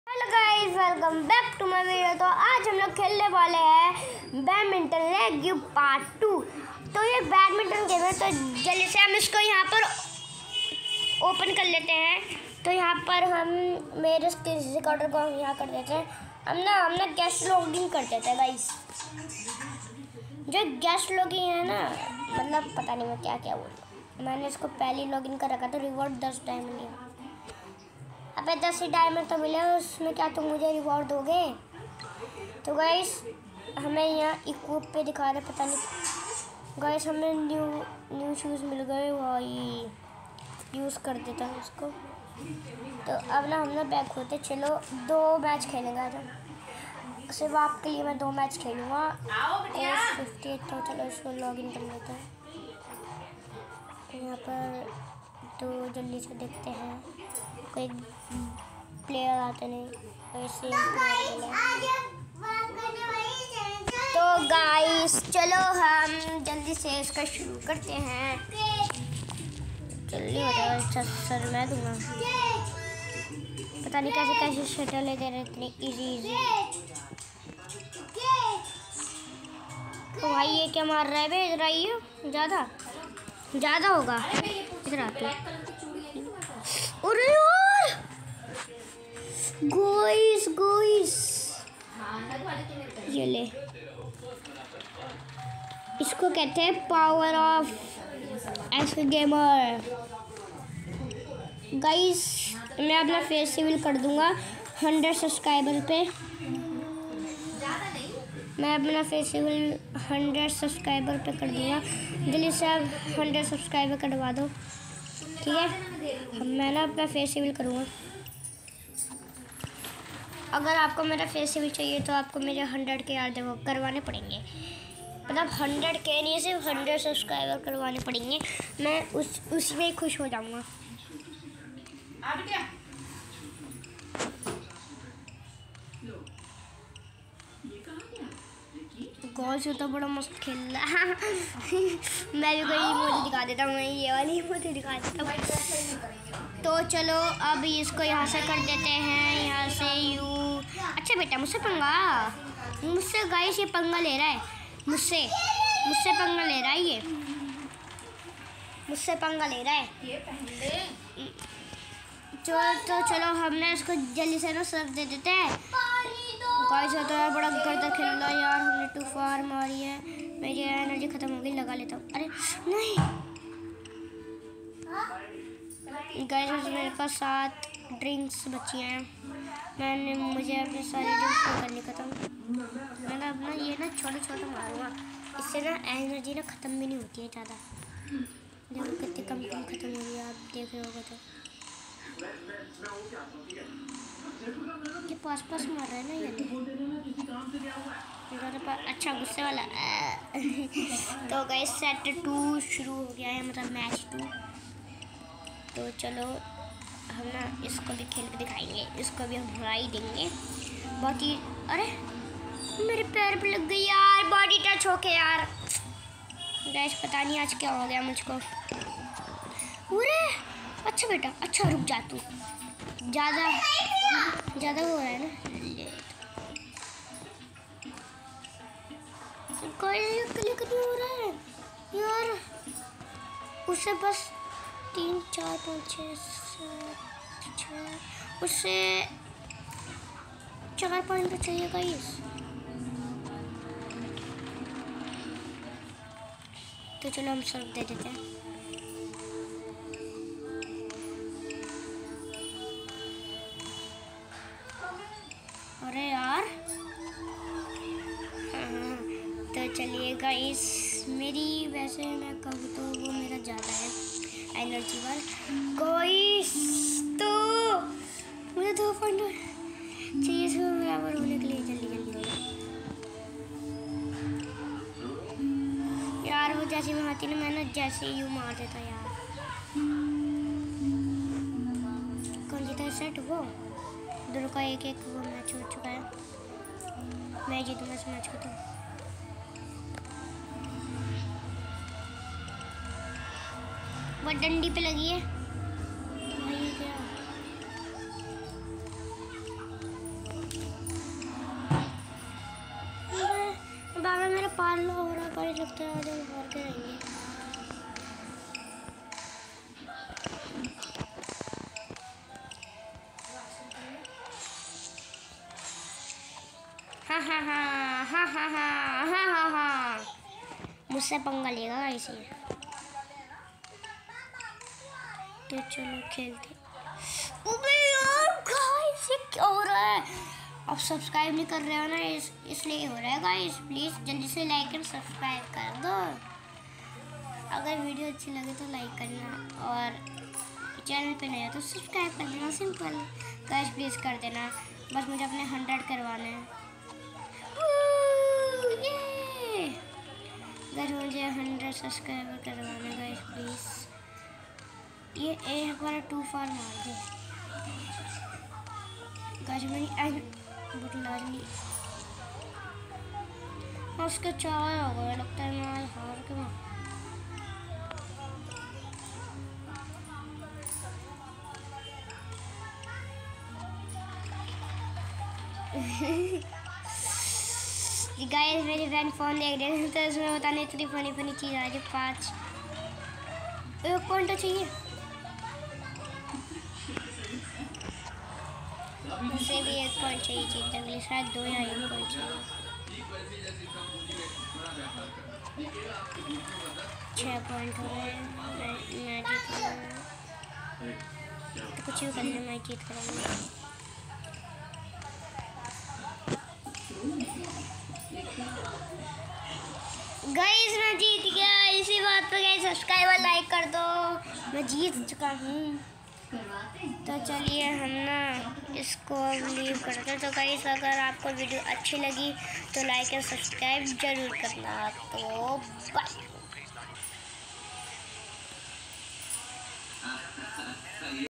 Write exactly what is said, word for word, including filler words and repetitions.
Hello guys, welcome back to my video. तो आज हम लोग खेलने वाले हैं badminton league part two. तो ये बैडमिंटन गेम है, तो जल्दी से हम इसको यहाँ पर ओपन कर लेते हैं। तो यहाँ पर हम मेरे स्क्रीन रिकॉर्डर को हम यहाँ कर देते हैं। हम ना हम ना गेस्ट लॉगिन कर देते हैं गाइस। जो गेस्ट लॉगिन है ना, मतलब पता नहीं मैं क्या क्या बोलूँ। मैंने इसको पहले लॉगिन कर रखा था। रिवॉर्ड दस टाइम लिया। अबे दस ही डायमंड तो मिले, उसमें क्या तुम मुझे रिवॉर्ड दोगे? तो गाइस हमें यहाँ इक्विप पे दिखा रहे, पता नहीं गाइस। हमें न्यू न्यू शूज़ मिल गए, वही यूज़ कर देता हूँ उसको। तो अब ना हम ना बैक होते, चलो दो मैच खेलेंगे आज हम। सिर्फ आपके लिए मैं दो मैच खेलूँगा। एज फिफ्टी एट तो चलो इसको लॉग इन कर लेते हैं। यहाँ पर तो जल्दी से देखते हैं, कोई प्लेयर आते नहीं, ऐसे तो गाइस चलो हम जल्दी से इसका शुरू करते हैं। जल्दी हो जाएगा। अच्छा सर मैं दूंगा, पता नहीं कैसे कैसे शटल ले दे रहे इतनी इजी इजी। तो भाई ये क्या मार रहा है बे? इधर आइए, ज़्यादा ज़्यादा होगा, इधर आते हैं। अरे यार गोइस गोइस ये ले, इसको कहते हैं power of ace gamer. Guys मैं अपना फेस रिवील कर दूंगा हंड्रेड सब्सक्राइबर पे। मैं अपना फेस रिवील हंड्रेड सब्सक्राइबर पे कर दूंगा। जल्दी से आप हंड्रेड सब्सक्राइबर करवा दो, ठीक है? मैं ना अपना फेस रिवील करूँगा। अगर आपको मेरा फेस रिवील चाहिए तो आपको मेरे हंड्रेड के यार देखो करवाने पड़ेंगे। मतलब हंड्रेड के नहीं, सिर्फ हंड्रेड सब्सक्राइबर करवाने पड़ेंगे। मैं उस उसी में ही खुश हो जाऊँगा। गॉड से तो बड़ा मस्त खेल रहा है। मैं भी कोई इमोजी दिखा देता हूँ, मैं ये वाली इमोजी दिखा देता हूँ। तो चलो अब इसको यहाँ से कर देते हैं, यहाँ से यू। अच्छा बेटा मुझसे पंगा, मुझसे गाइस ये पंगा ले रहा है, मुझसे मुझसे पंगा ले रहा है, ये मुझसे पंगा ले रहा है। चलो तो चलो हमने इसको जल्दी से ना सर्व दे देते हैं। गाइस होता है बड़ा गर्दा खेल रहा है यार, हमने टू फार मारी है। मेरी एनर्जी खत्म हो गई, लगा लेता हूँ। अरे नहीं गाइस मेरे पास सात ड्रिंक्स बची हैं। मैंने मुझे अपने सारे ड्रिंक्स करनी खत्म। मैं ना अपना ये ना छोटा छोटा मारूंगा, इससे ना एनर्जी ना ख़त्म भी नहीं होती है ज़्यादा। देखो कितनी कम कम ख़त्म हो रही है, आप देख रहे होगा। तो ये पास पास मार रहा है ना ये पास। अच्छा गुस्से वाला। तो गाइस सेट टू शुरू हो गया है, मतलब मैच टू। तो चलो हम ना इसको भी खेल के दिखाएंगे, इसको भी हम हरा ही देंगे बहुत ही। अरे मेरे पैर पे लग गई यार, बॉडी टच होके यार। गाइस पता नहीं आज क्या हो गया मुझको। अरे अच्छा बेटा, अच्छा रुक जा, तू ज़्यादा ज़्यादा हो रहा है ना। क्लिक नहीं हो रहा है यार, उससे बस तीन चार पाँच छः सात छः, उससे चार पॉइंट तो चाहिए गाइस। तो चलो हम सर्व दे देते हैं। अरे यार हाँ, तो चलिए गाइस, मेरी वैसे मैं कहूँ तो वो मेरा ज़्यादा है एनर्जी वाल गाइस। तो मुझे दो पॉइंट चाहिए इसको बराबर होने के लिए। जल्दी जल्दी यार, वो जैसे मैं आती ना, मैं ना जैसे ही यूँ मार देता यार। कौन जीता सेट? वो दोनों का एक एक वो मैच हो चुका है। मैं जीतूंगा इस मैच को। तो वो डंडी पे लगी है भाई, क्या पार्लो हो रहा गाइस, लगता है आज हम हार के रहेंगे। हाँ हाँ हाँ हाँ हाँ हाँ हाँ हाँ हाँ मुझसे पंगा लेगा गाइस ये। तो चलो खेलते। अबे यार गाइस ये क्या हो रहा है? अब सब्सक्राइब नहीं कर रहे हो ना, इस इसलिए हो रहा है गाइस। प्लीज़ जल्दी से लाइक और सब्सक्राइब कर दो। अगर वीडियो अच्छी लगे तो लाइक करना और चैनल पे नया तो सब्सक्राइब कर देना। सिंपल गाइस, प्लीज़ कर देना। बस मुझे अपने हंड्रेड करवाने हैं। गाइस मुझे हंड्रेड सब्सक्राइबर करवाना गाइस प्लीज़। ये एक बार टू फार मार दे गाइस। मैंने बुटलानी उसका चाय हो गया, लगता है मैं हार के मार। गाइस मेरी बहन फोन देख रही है तो उसमें बताने इतनी फनी फनी चीज़ आ रही। पाँच एक पॉइंट तो चाहिए मुझे भी, एक पॉइंट चाहिए जीतने के लिए। शायद दो या एक पॉइंट चाहिए। छः पॉइंट हो गए। मैं मैं जीत रहा हूँ तो कुछ भी करने मैं जीत करूँगा। गाइस मैं जीत गया। इसी बात पे गाइस सब्सक्राइब लाइक कर दो। मैं जीत चुका हूँ। तो चलिए हम ना इसको लीव करते हैं। तो गाइस अगर आपको वीडियो अच्छी लगी तो लाइक और सब्सक्राइब जरूर करना। तो बाय।